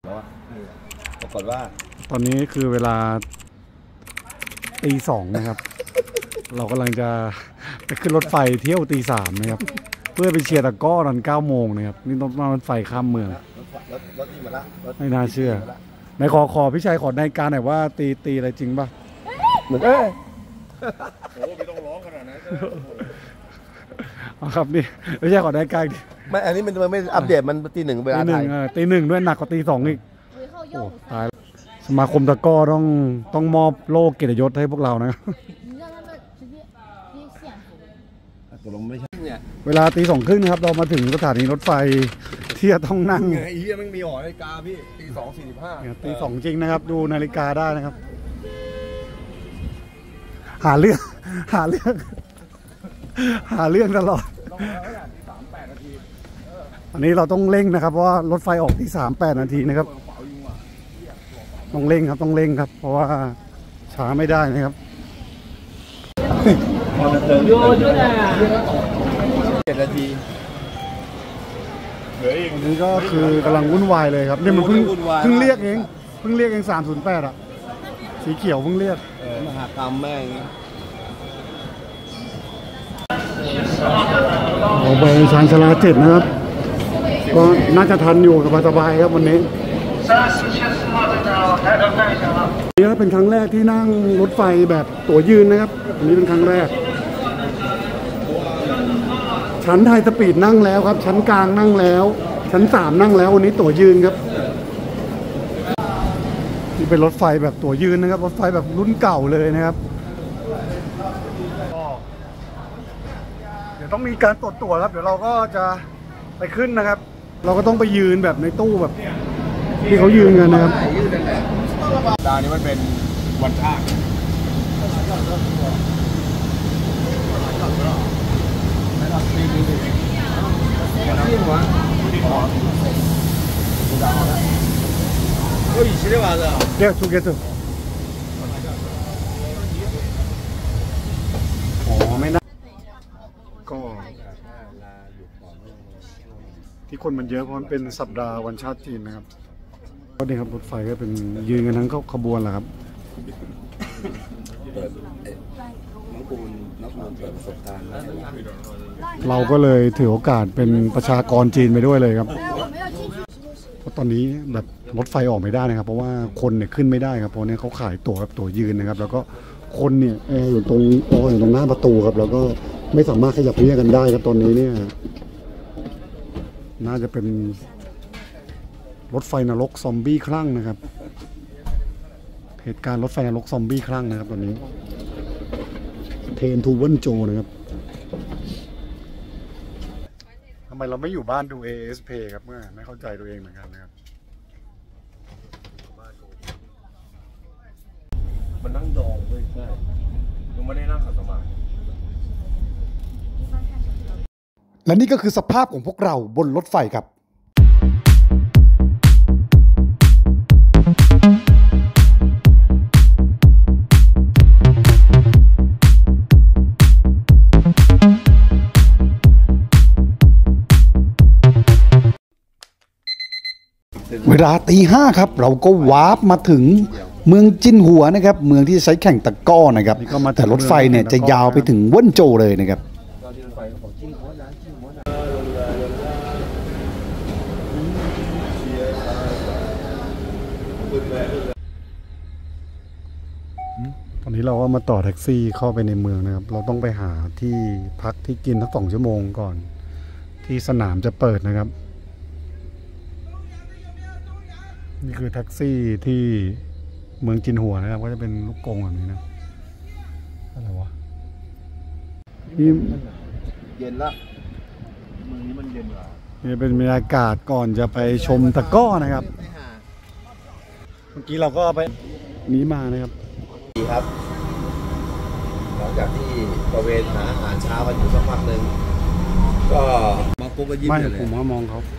แล้วปรากฏว่าตอนนี้คือเวลาตี 2นะครับ เรากำลังจะไปขึ้นรถไฟเที่ยวตี 3นะครับเพื่อไปเชียร์ตะก้อตอน9 โมงนะครับนี่ต้องรถไฟข้ามเมืองรถที่มาละไม่น่าเชื่อในขอพี่ชัยขอในการหน่อยว่าตีอะไรจริงป่ะเหมือนโอ้ไม่ต้องร้องขนาดนั้นครับนี่พี่ชัยขอในการไม่อันนี้มันไม่อัปเดตมันตี 1เวลาไทยตี 1ด้วยหนักกว่าตี 2อีกโอ้ตายสมาคมตะก้อต้องมอบโล่เกียรติยศให้พวกเรานะเวลาตี 2 ครึ่งนะครับเรามาถึงสถานีรถไฟที่จะต้องนั่งไอ้เหี้ยมันมีหอนาฬิกาพี่ตี 2:45 ตี 2จริงนะครับดูนาฬิกาได้นะครับหาเรื่องตลอดอันนี้เราต้องเร่งนะครับเพราะว่ารถไฟออกที่3:08 นาทีนะครับต้องเร่งครับเพราะว่าช้าไม่ได้นะครับ 7 นาทีอันนี้ก็คือกำลังวุ่นวายเลยครับนี่มันเพิ่งเรียกเอง308อ่ะสีเขียวเพิ่งเรียกมหากรรมแม่งออกไปชานชาลา7นะครับก็น่าจะทันอยู่สบายๆครับวันนี้นี่เป็นครั้งแรกที่นั่งรถไฟแบบตั๋วยืนนะครับอันนี้เป็นครั้งแรกชั้นไทยสปีดนั่งแล้วครับชั้นกลางนั่งแล้วชั้น3นั่งแล้ววันนี้ตั๋วยืนครับนี่เป็นรถไฟแบบตั๋วยืนนะครับรถไฟแบบรุ่นเก่าเลยนะครับเดี๋ยวต้องมีการตรวจตั๋วครับเดี๋ยวเราก็จะไปขึ้นนะครับเราก็ต้องไปยืนแบบในตู้แบบที่เขายืนกันนะครับดาวนี้มันเป็นวันชาติเดี๋ยวถูกต้องไม่น่าก็ที่คนมันเยอะเพราะมันเป็นสัปดาห์วันชาติจีนนะครับก็นี่ครับรถไฟก็เป็นยืนกันทั้งขบวนแหละครับเราก็เลยถือโอกาสเป็นประชากรจีนไปด้วยเลยครับเพราะตอนนี้แบบรถไฟออกไม่ได้นะครับเพราะว่าคนเนี่ยขึ้นไม่ได้ครับเพราะเนี่ยเขาขายตั๋วแบบตั๋วยืนนะครับแล้วก็คนเนี่ยอยู่ตรงหน้าประตูครับแล้วก็ไม่สามารถขยับเรียกกันได้ครับตอนนี้เนี่ยน่าจะเป็นรถไฟนรกซอมบี้คลั่งนะครับเหตุการณ์รถไฟนรกซอมบี้คลั่งนะครับตอนนี้เทนทูเวิลโจนะครับทำไมเราไม่อยู่บ้านดู ASP ครับเมื่อไม่เข้าใจตัวเองเหมือนกันนะครับมันนั่งดองด้วยใช่ยังไม่ได้นั่งขัดสมาธิและนี่ก็คือสภาพของพวกเราบนรถไฟครับเวลาตี 5ครับเราก็วาร์ปมาถึงเมืองจินหัวนะครับเมืองที่จะใช้แข่งตะก้อนะครับแต่รถไฟเนี่ยจะยาวไปถึงเวินโจเลยนะครับตอนนี้เราก็มาต่อแท็กซี่เข้าไปในเมืองนะครับเราต้องไปหาที่พักที่กินสัก2 ชั่วโมงก่อนที่สนามจะเปิดนะครับนี่คือแท็กซี่ที่เมืองจินหัวนะครับก็จะเป็นลูกกรงแบบนี้นะอะไรวะนี่เย็นละเมืองนี้มันเย็นเหรอนี่เป็นบรรยากาศก่อนจะไปชมตะก้อนะครับเมื่อกี้เราก็ไปนี้มานะครับดีครับหลังจากที่ตระเวนหาอาหารเช้ากันอยู่สักพักหนึ่งก็มาปุ๊บก็ยิ้มเลยผมว่ามองเขา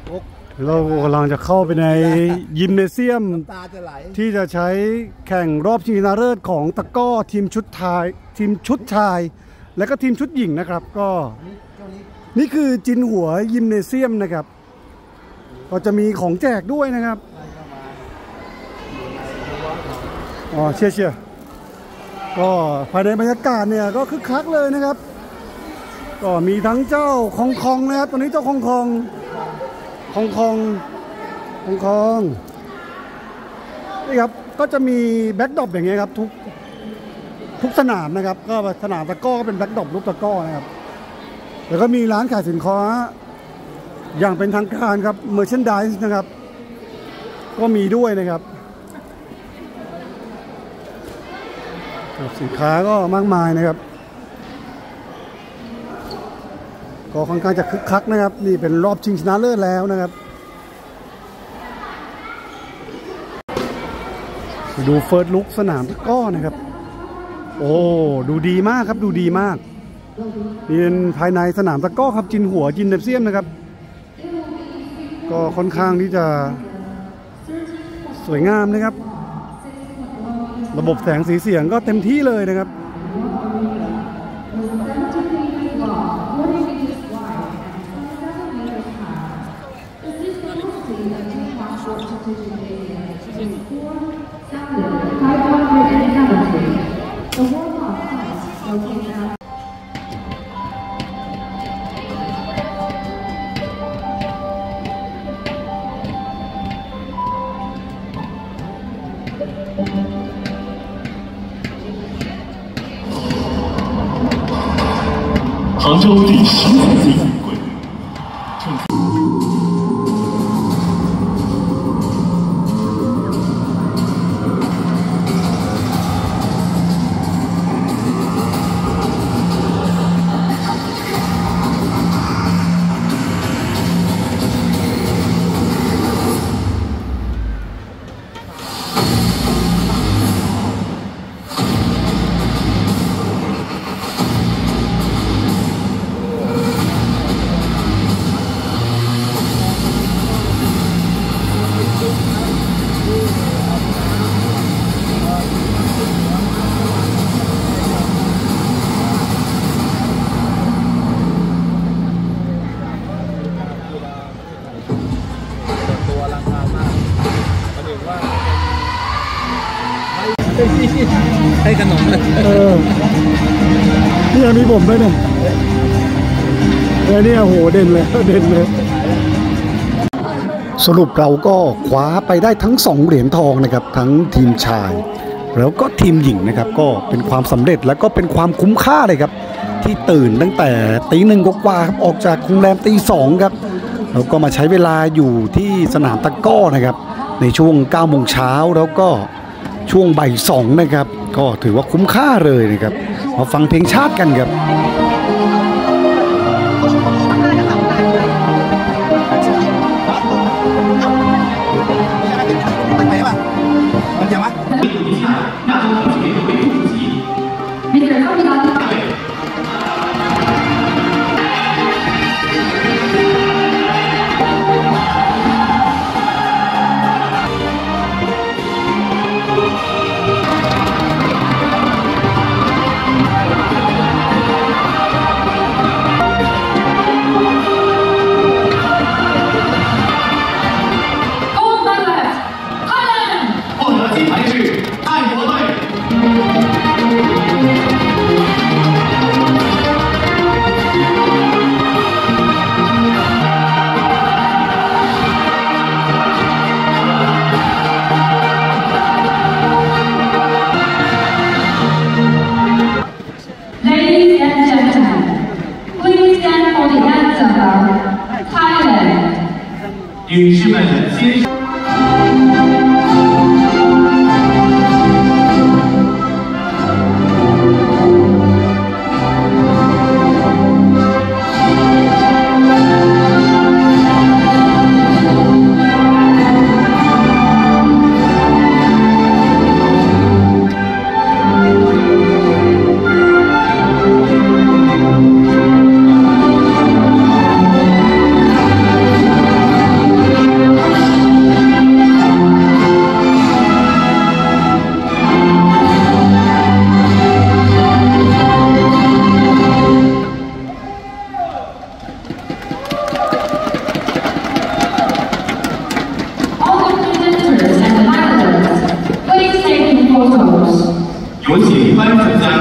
เรากำลังจะเข้าไปในยิมเนเซียมตาจะไหลที่จะใช้แข่งรอบชิงชนะเลิศของตะกร้อทีมชุดชายและก็ทีมชุดหญิงนะครับก็นี่คือจินหัวยิมเนเซียมนะครับก็จะมีของแจกด้วยนะครับอ๋อเชียร์ก็ภายในบรรยากาศเนี่ยก็คึกคักเลยนะครับก็มีทั้งเจ้าคองนะครับตอนนี้เจ้าคองนี่ครับก็จะมีแบ็คดรอปอย่างเงี้ยครับทุกสนามนะครับก็สนามตะกร้อก็เป็นแบ็คดรอปรูปตะกร้อนะครับแล้วก็มีร้านขายสินค้าอย่างเป็นทางการครับเมอร์แชนไดส์นะครับก็มีด้วยนะครับสินค้าก็มากมายนะครับก็ค่อนข้างจะคึกคักนะครับนี่เป็นรอบชิงชนะเลิศแล้วนะครับไปดูเฟิร์สลุกสนามตะกร้อนะครับโอ้ดูดีมากครับดูดีมากนี่เป็นภายในสนามตะกร้อครับจินหัวจินเนเซียมนะครับก็ค่อนข้างที่จะสวยงามนะครับระบบแสงสีเสียงก็เต็มที่เลยนะครับ杭州第10次最贵。 ให้ขนมเลยนี่ยังมีผมด้วยเนี่ยเนี่ยโหเด่นเลยสรุปเราก็คว้าไปได้ทั้ง2เหรียญทองนะครับทั้งทีมชายแล้วก็ทีมหญิงนะครับก็เป็นความสำเร็จแล้วก็เป็นความคุ้มค่าเลยครับที่ตื่นตั้งแต่ตี 1 กว่าครับออกจากโรงแรมตี 2ครับแล้วก็มาใช้เวลาอยู่ที่สนามตะกร้อนะครับในช่วง 9 โมงเช้าแล้วก็ช่วงบ่าย 2นะครับก็ถือว่าคุ้มค่าเลยนะครับมาฟังเพลงชาติกันครับ女士们、先生。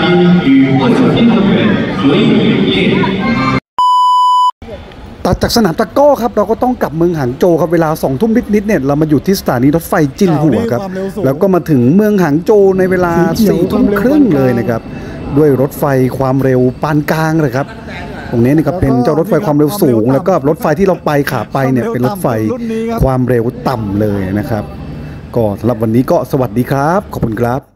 宾与获奖运动员合影留念。 ตัดจากสนามตะกร้อครับเราก็ต้องกลับเมืองหางโจวครับเวลา2 ทุ่มนิดๆเนี่ยเรามาอยู่ที่สถานีรถไฟจินหัวครับแล้วก็มาถึงเมืองหางโจวในเวลา4 ทุ่มครึ่งเลยนะครับด้วยรถไฟความเร็วปานกลางเลยครับตรงนี้นี่ครับเป็นเจ้ารถไฟความเร็วสูงแล้วก็รถไฟที่เราไปขาไปเนี่ยเป็นรถไฟความเร็วต่ำเลยนะครับก็สำหรับวันนี้ก็สวัสดีครับขอบคุณครับ